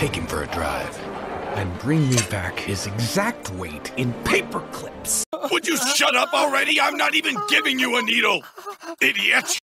take him for a drive and bring me back his exact weight in paper clips. Would you shut up already? I'm not even giving you a needle, idiot!